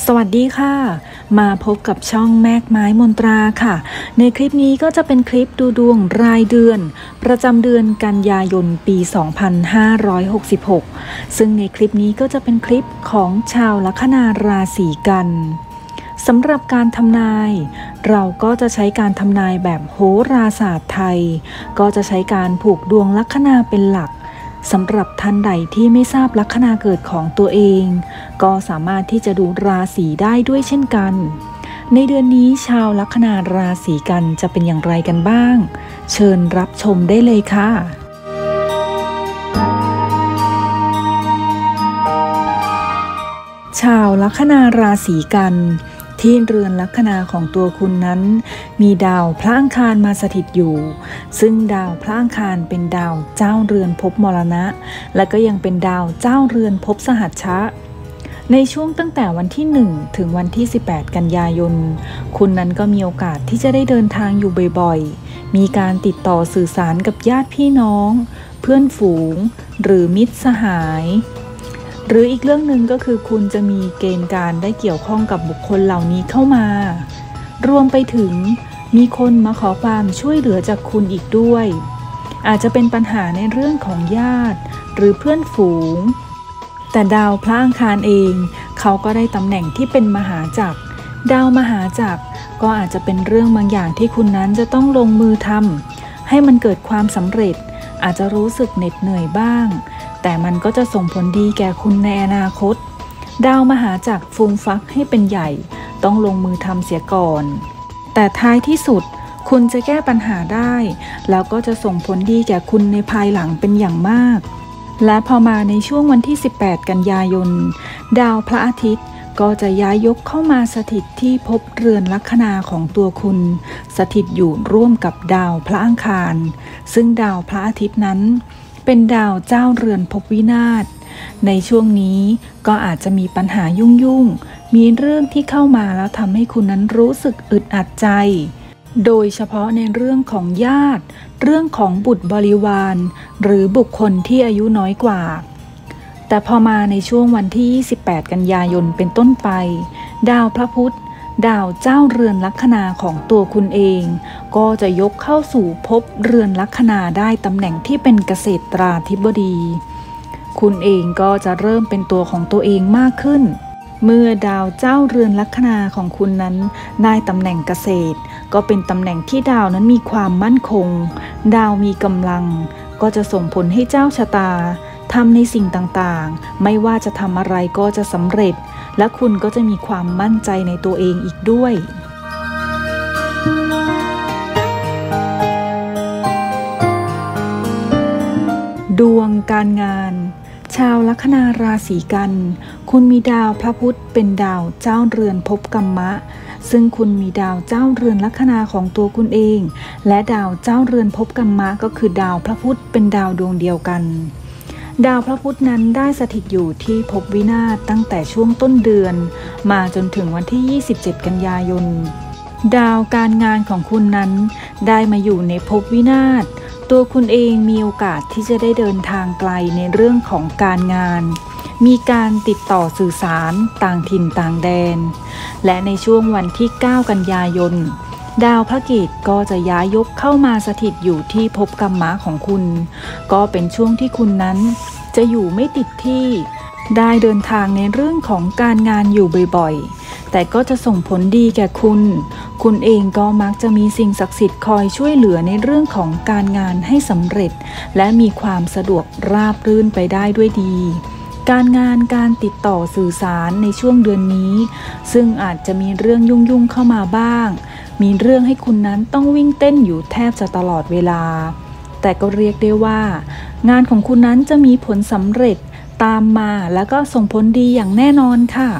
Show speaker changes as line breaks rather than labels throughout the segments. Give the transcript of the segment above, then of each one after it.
วัสดีค่ะมาพบกับช่องแมกไม้มนตราค่ะในคลิปนี้ก็จะเป็นคลิปดูดวงรายเดือนประจำเดือนกันยายนปี 2566 ซึ่งในคลิปนี้ก็จะเป็นคลิปของชาวลัคนาราศีกันสำหรับการทำนายเราก็จะใช้การทำนายแบบโหราศาสตร์ไทยก็จะใช้การผูกดวงลัคนาเป็นหลักสำหรับท่านใดที่ไม่ทราบลัคนาเกิดของตัวเองก็สามารถที่จะดูราศีได้ด้วยเช่นกันในเดือนนี้ชาวลัคนาราศีกันจะเป็นอย่างไรกันบ้างเชิญรับชมได้เลยค่ะชาวลัคนาราศีกันที่เรือนลัคนาของตัวคุณนั้นมีดาวพระอังคารมาสถิตอยู่ซึ่งดาวพระอังคารเป็นดาวเจ้าเรือนภพมรณะและก็ยังเป็นดาวเจ้าเรือนภพสหัชชะในช่วงตั้งแต่วันที่1ถึงวันที่18กันยายนคุณนั้นก็มีโอกาสที่จะได้เดินทางอยู่บ่อยๆมีการติดต่อสื่อสารกับญาติพี่น้องเพื่อนฝูงหรือมิตรสหายหรืออีกเรื่องหนึ่งก็คือคุณจะมีเกณฑ์การได้เกี่ยวข้องกับบุคคลเหล่านี้เข้ามารวมไปถึงมีคนมาขอความช่วยเหลือจากคุณอีกด้วยอาจจะเป็นปัญหาในเรื่องของญาติหรือเพื่อนฝูงแต่ดาวพระอังคารเองเขาก็ได้ตำแหน่งที่เป็นมหาจักรดาวมหาจักรก็อาจจะเป็นเรื่องบางอย่างที่คุณนั้นจะต้องลงมือทำให้มันเกิดความสำเร็จอาจจะรู้สึกเหน็ดเหนื่อยบ้างแต่มันก็จะส่งผลดีแก่คุณในอนาคตดาวมหาจักรฟูมฟักให้เป็นใหญ่ต้องลงมือทำเสียก่อนแต่ท้ายที่สุดคุณจะแก้ปัญหาได้แล้วก็จะส่งผลดีแก่คุณในภายหลังเป็นอย่างมากและพอมาในช่วงวันที่18กันยายนดาวพระอาทิตย์ก็จะย้ายยกเข้ามาสถิตที่ภพเรือนลัคนาของตัวคุณสถิตอยู่ร่วมกับดาวพระอังคารซึ่งดาวพระอาทิตย์นั้นเป็นดาวเจ้าเรือนภพวินาศในช่วงนี้ก็อาจจะมีปัญหายุ่งมีเรื่องที่เข้ามาแล้วทำให้คุณนั้นรู้สึกอึดอัดใจโดยเฉพาะในเรื่องของญาติเรื่องของบุตรบริวารหรือบุคคลที่อายุน้อยกว่าแต่พอมาในช่วงวันที่28กันยายนเป็นต้นไปดาวพระพุธดาวเจ้าเรือนลัคนาของตัวคุณเองก็จะยกเข้าสู่ภพเรือนลัคนาได้ตำแหน่งที่เป็นเกษตราธิบดีคุณเองก็จะเริ่มเป็นตัวของตัวเองมากขึ้นเมื่อดาวเจ้าเรือนลัคนาของคุณนั้นได้ตำแหน่งเกษตรก็เป็นตำแหน่งที่ดาวนั้นมีความมั่นคงดาวมีกำลังก็จะส่งผลให้เจ้าชะตาทำในสิ่งต่างๆไม่ว่าจะทำอะไรก็จะสำเร็จและคุณก็จะมีความมั่นใจในตัวเองอีกด้วยดวงการงานชาวลัคนาราศีกันคุณมีดาวพระพุธเป็นดาวเจ้าเรือนภพกัมมะซึ่งคุณมีดาวเจ้าเรือนลัคนาของตัวคุณเองและดาวเจ้าเรือนภพกัมมะก็คือดาวพระพุธเป็นดาวดวงเดียวกันดาวพระพุธนั้นได้สถิตอยู่ที่ภพวินาศตั้งแต่ช่วงต้นเดือนมาจนถึงวันที่27กันยายนดาวการงานของคุณนั้นได้มาอยู่ในภพวินาศตัวคุณเองมีโอกาสที่จะได้เดินทางไกลในเรื่องของการงานมีการติดต่อสื่อสารต่างถิ่นต่างแดนและในช่วงวันที่9กันยายนดาวพระเกตก็จะย้ายยกเข้ามาสถิตอยู่ที่ภพกัมมะของคุณก็เป็นช่วงที่คุณนั้นจะอยู่ไม่ติดที่ได้เดินทางในเรื่องของการงานอยู่บ่อยๆแต่ก็จะส่งผลดีแก่คุณเองก็มักจะมีสิ่งศักดิ์สิทธิ์คอยช่วยเหลือในเรื่องของการงานให้สำเร็จและมีความสะดวกราบรื่นไปได้ด้วยดีการงานการติดต่อสื่อสารในช่วงเดือนนี้ซึ่งอาจจะมีเรื่องยุ่งเข้ามาบ้างมีเรื่องให้คุณนั้นต้องวิ่งเต้นอยู่แทบจะตลอดเวลาแต่ก็เรียกได้ว่างานของคุณนั้นจะมีผลสำเร็จตามมาแล้วก็ส่งผลดีอย่างแน่นอนค่ะ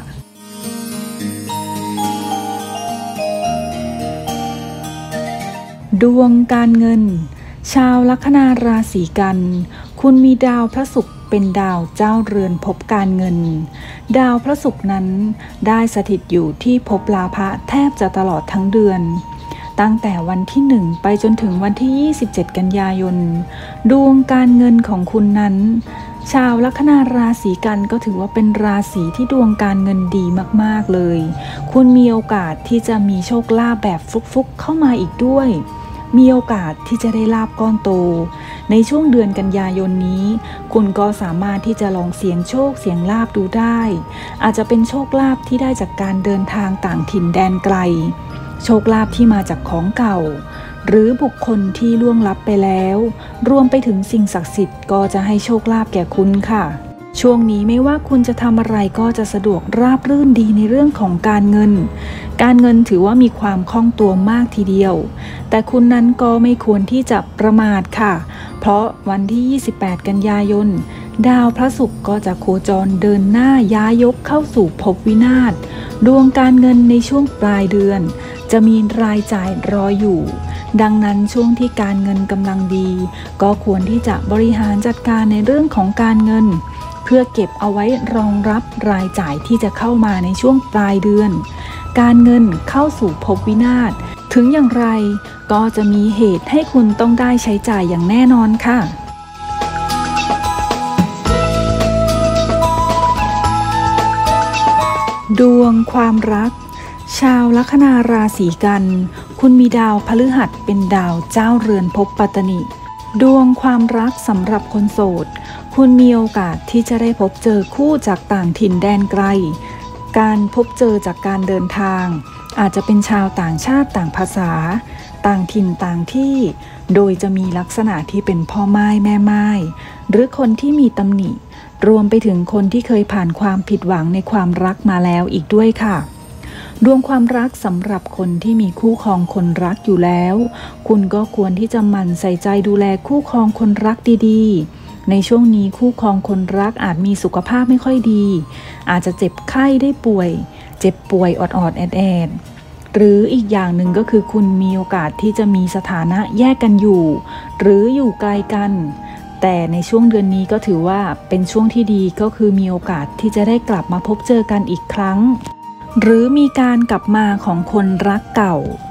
ดวงการเงินชาวลัคนาราศีกันคุณมีดาวพระศุกร์เป็นดาวเจ้าเรือนภพการเงินดาวพระศุกร์นั้นได้สถิตอยู่ที่ภพลาภะแทบจะตลอดทั้งเดือนตั้งแต่วันที่1ไปจนถึงวันที่27กันยายนดวงการเงินของคุณนั้นชาวลัคนาราศีกันก็ถือว่าเป็นราศีที่ดวงการเงินดีมากๆเลยคุณมีโอกาสที่จะมีโชคลาภแบบฟุกๆเข้ามาอีกด้วยมีโอกาสที่จะได้ลาภก้อนโตในช่วงเดือนกันยายนนี้คุณก็สามารถที่จะลองเสี่ยงโชคเสี่ยงลาภดูได้อาจจะเป็นโชคลาภที่ได้จากการเดินทางต่างถิ่นแดนไกลโชคลาภที่มาจากของเก่าหรือบุคคลที่ล่วงลับไปแล้วรวมไปถึงสิ่งศักดิ์สิทธิ์ก็จะให้โชคลาภแก่คุณค่ะช่วงนี้ไม่ว่าคุณจะทำอะไรก็จะสะดวกราบรื่นดีในเรื่องของการเงินการเงินถือว่ามีความคล่องตัวมากทีเดียวแต่คุณนั้นก็ไม่ควรที่จะประมาทค่ะเพราะวันที่28กันยายนดาวพระศุกร์ก็จะโคจรเดินหน้าย้ายยกเข้าสู่ภพวินาศดวงการเงินในช่วงปลายเดือนจะมีรายจ่ายรออยู่ดังนั้นช่วงที่การเงินกำลังดีก็ควรที่จะบริหารจัดการในเรื่องของการเงินเพื่อเก็บเอาไว้รองรับรายจ่ายที่จะเข้ามาในช่วงปลายเดือนการเงินเข้าสู่ภพวินาศถึงอย่างไรก็จะมีเหตุให้คุณต้องได้ใช้จ่ายอย่างแน่นอนค่ะดวงความรักชาวลัคนาราศีกันคุณมีดาวพฤหัสเป็นดาวเจ้าเรือนภพปัตตนิดวงความรักสำหรับคนโสดคุณมีโอกาสที่จะได้พบเจอคู่จากต่างถิ่นแดนไกลการพบเจอจากการเดินทางอาจจะเป็นชาวต่างชาติต่างภาษาต่างถิ่นต่างที่โดยจะมีลักษณะที่เป็นพ่อไม้แม่ไม้หรือคนที่มีตำหนิรวมไปถึงคนที่เคยผ่านความผิดหวังในความรักมาแล้วอีกด้วยค่ะดวงความรักสำหรับคนที่มีคู่ครองคนรักอยู่แล้วคุณก็ควรที่จะหมั่นใส่ใจดูแลคู่ครองคนรักดีๆในช่วงนี้คู่ครองคนรักอาจมีสุขภาพไม่ค่อยดีอาจจะเจ็บไข้ได้ป่วยเจ็บป่วยออดๆแอดๆหรืออีกอย่างหนึ่งก็คือคุณมีโอกาสที่จะมีสถานะแยกกันอยู่หรืออยู่ไกลกันแต่ในช่วงเดือนนี้ก็ถือว่าเป็นช่วงที่ดีก็คือมีโอกาสที่จะได้กลับมาพบเจอกันอีกครั้งหรือมีการกลับมาของคนรักเก่า